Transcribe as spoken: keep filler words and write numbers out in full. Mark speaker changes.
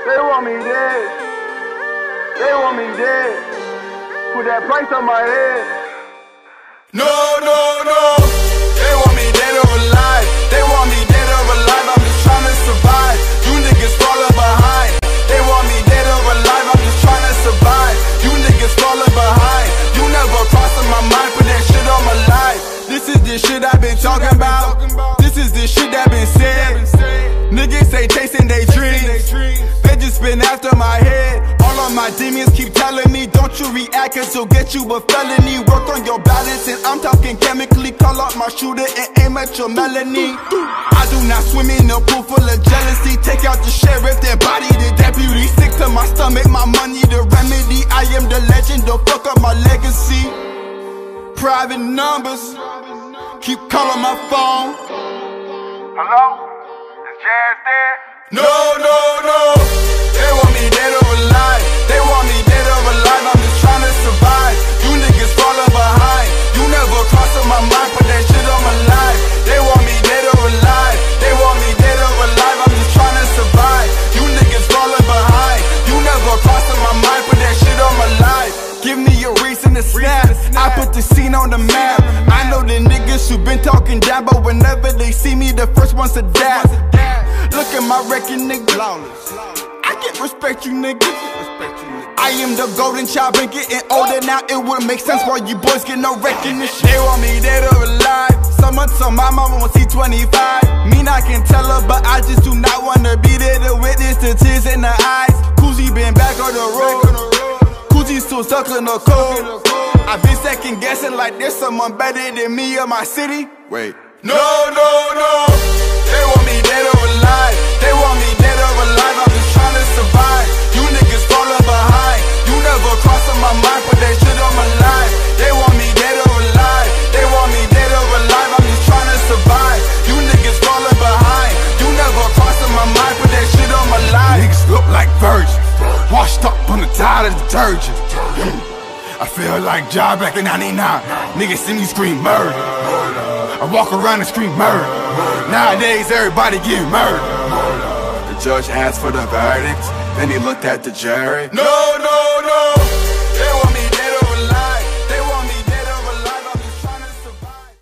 Speaker 1: They want me dead. They want me dead. Put that price on my head.
Speaker 2: No, no, no. They want me dead or alive. They want me dead or alive. I'm just trying to survive. You niggas falling behind. They want me dead or alive. I'm just trying to survive. You niggas falling behind. You never crossing my mind. Put that shit on my life. This is the shit I've been talking about. This is the shit that been said. Niggas say chasing they dreams. They just been after my head. All of my demons keep telling me, don't you react, cause it'll get you a felony. Work on your balance, and I'm talking chemically. Call out my shooter and aim at your melanie. I do not swim in a pool full of jealousy. Take out the sheriff, then body the deputy. Sick to my stomach, my money the remedy. I am the legend, don't fuck up my legacy. Private numbers, keep calling my phone.
Speaker 1: Hello? Is Jazz there?
Speaker 2: No, no, no. They want me dead or alive. They want me dead or alive. I'm just trying to survive. You niggas falling behind. You never crossing my mind. Put that shit on my life. They want me dead or alive. They want me dead or alive. I'm just trying to survive. You niggas falling behind. You never crossing my mind. Put that shit on my life. Give me a reason to snap. I put the scene on the map. I know the niggas who been talking down, but whenever they see me, the first ones to dap. Look at my record, nigga. I can't respect you, nigga. I am the golden child, been getting older now. It wouldn't make sense why you boys get no recognition. They want me dead or alive. Someone told my mama won't see twenty-five. Mean I can tell her, but I just do not wanna be there to witness the tears in the eyes. Kuzi been back on the road. Kuzi still stuck in the cold. I've been second guessing like there's someone better than me in my city. Wait. No, no, no. They want me dead or alive. They want me dead or alive. I'm just trying to survive. You niggas falling behind. You never crossing my mind. Put that shit on my life. They want me dead or alive. They want me dead or alive. I'm just trying to survive. You niggas falling behind. You never crossing my mind. Put that shit on my life. Niggas look like virgins, washed up on the tide of detergent. I feel like job back in ninety-nine. Niggas see me scream murder. I walk around and scream murder. Nowadays everybody get murdered. The judge asked for the verdict, then he looked at the jury. No,